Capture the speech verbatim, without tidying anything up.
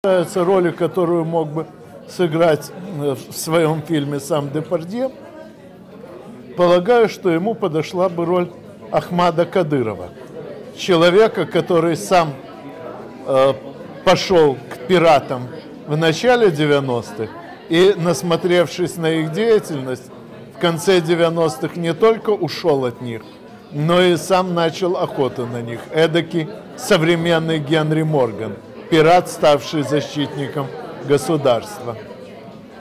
Роли, которую мог бы сыграть в своем фильме сам Депардье, полагаю, что ему подошла бы роль Ахмада Кадырова, человека, который сам э, пошел к пиратам в начале девяностых и, насмотревшись на их деятельность, в конце девяностых не только ушел от них, но и сам начал охоту на них. Эдакий современный Генри Морган, пират, ставший защитником государства.